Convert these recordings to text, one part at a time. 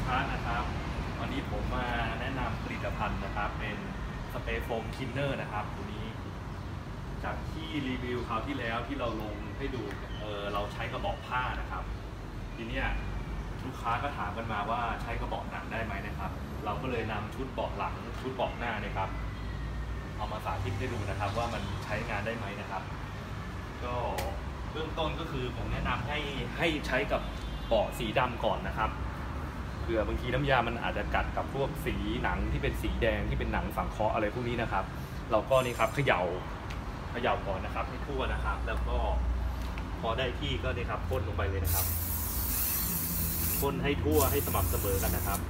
ค้านะครับวันนี้ผมมาแนะนำผลิตภัณฑ์นะครับเป็นสเปรย์โฟมคินเนอร์นะครับตัวนี้จากที่รีวิวคราวที่แล้วที่เราลงให้ดูเราใช้กระบอกผ้านะครับทีเนี้ยลูกค้าก็ถามกันมาว่าใช้กระบอกหนังได้ไหมนะครับเราก็เลยนำชุดเบาะหลังชุดเบาะหน้านะครับเอามาสาธิตให้ดูนะครับว่ามันใช้งานได้ไหมนะครับก็เบื้องต้นก็คือผมแนะนำให้ใช้กับเบาะสีดำก่อนนะครับเผื่อบางทีน้ำยามันอาจจะกัดกับพวกสีหนังที่เป็นสีแดงที่เป็นหนังสังเคราะห์อะไรพวกนี้นะครับเราก็นี่ครับเขย่าก่อนนะครับให้ทั่วนะครับแล้วก็พอได้ที่ก็นี่ครับพ่นลงไปเลยนะครับพ่นให้ทั่วให้สม่ำเสมอกันนะครับ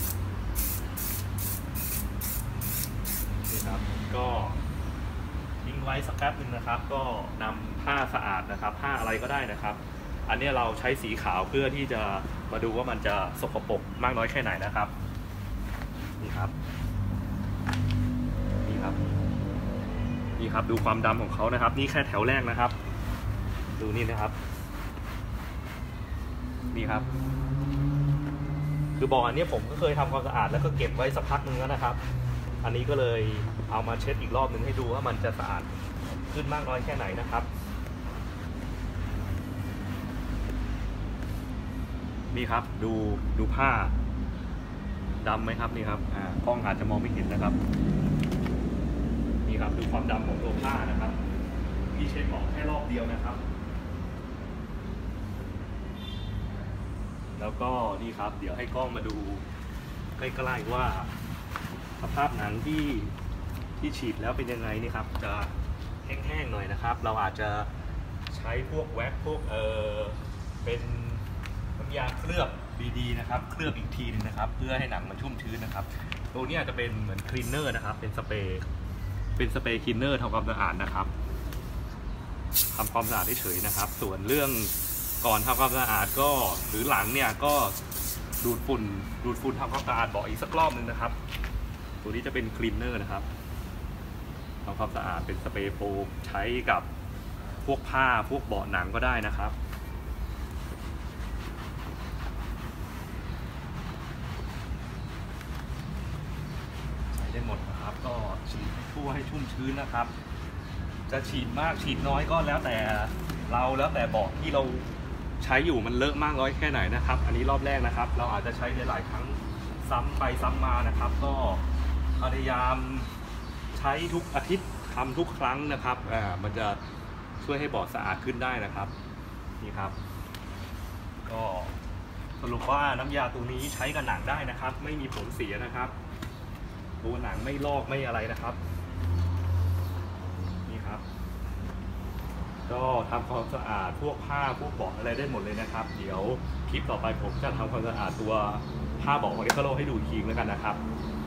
นี่ครับก็ทิ้งไว้สักแป๊บนึงนะครับก็นำผ้าสะอาดนะครับผ้าอะไรก็ได้นะครับอันนี้เราใช้สีขาวเพื่อที่จะมาดูว่ามันจะสกปรกมากน้อยแค่ไหนนะครับนี่ครับดูความดำของเขานะครับนี่แค่แถวแรกนะครับดูนี่นะครับนี่ครับคือบ่ออันนี้ผมก็เคยทำความสะอาดแล้วก็เก็บไว้สักพักนึงแล้วนะครับอันนี้ก็เลยเอามาเช็ดอีกรอบนึงให้ดูว่ามันจะสะอาดขึ้นมากน้อยแค่ไหนนะครับนี่ครับดูผ้าดำไหมครับนี่ครับกล้องอาจจะมองไม่เห็นนะครับนี่ครับดูความดำของตัวผ้านะครับพี่เช็ดออกแค่รอบเดียวนะครับแล้วก็นี่ครับเดี๋ยวให้กล้องมาดูใกล้ๆว่าสภาพหนังที่ฉีดแล้วเป็นยังไงนี่ครับจะแห้งๆหน่อยนะครับเราอาจจะใช้พวกแว็กพวกเป็นน้ำยาเคลือบดีๆนะครับเคลือบอีกทีนึงนะครับเพื่อให้หนังมันชุ่มชื้นนะครับตัวนี้จะเป็นเหมือนคลีนเนอร์นะครับเป็นสเปรย์คลีนเนอร์ทำความสะอาดนะครับทำความสะอาดเฉยๆนะครับส่วนเรื่องก่อนทำความสะอาดก็หรือหลังเนี่ยก็ดูดฝุ่นทำความสะอาดเบาะอีกสักรอบนึงนะครับตัวนี้จะเป็นคลีนเนอร์นะครับทำความสะอาดเป็นสเปรย์โฟมใช้กับพวกผ้าพวกเบาะหนังก็ได้นะครับได้หมดนะครับก็ฉีดทั่วให้ชุ่มชื้นนะครับจะฉีดมากฉีดน้อยก็แล้วแต่เบาะที่เราใช้อยู่มันเลอะมากน้อยแค่ไหนนะครับอันนี้รอบแรกนะครับเราอาจจะใช้หลายครั้งซ้ำไปซ้ำมานะครับก็พยายามใช้ทุกอาทิตย์ทำทุกครั้งนะครับมันจะช่วยให้เบาะสะอาดขึ้นได้นะครับนี่ครับก็สรุปว่าน้ำยาตัวนี้ใช้กับหนังได้นะครับไม่มีผลเสียนะครับตัวหนังไม่ลอกไม่อะไรนะครับนี่ครับก็ทำความสะอาดพวกผ้าพวกเบาะอะไรได้หมดเลยนะครับเดี๋ยวคลิปต่อไปผมจะทำความสะอาดตัวผ้าเบาะของเอคโลให้ดูอีกทีแล้วกันนะครับ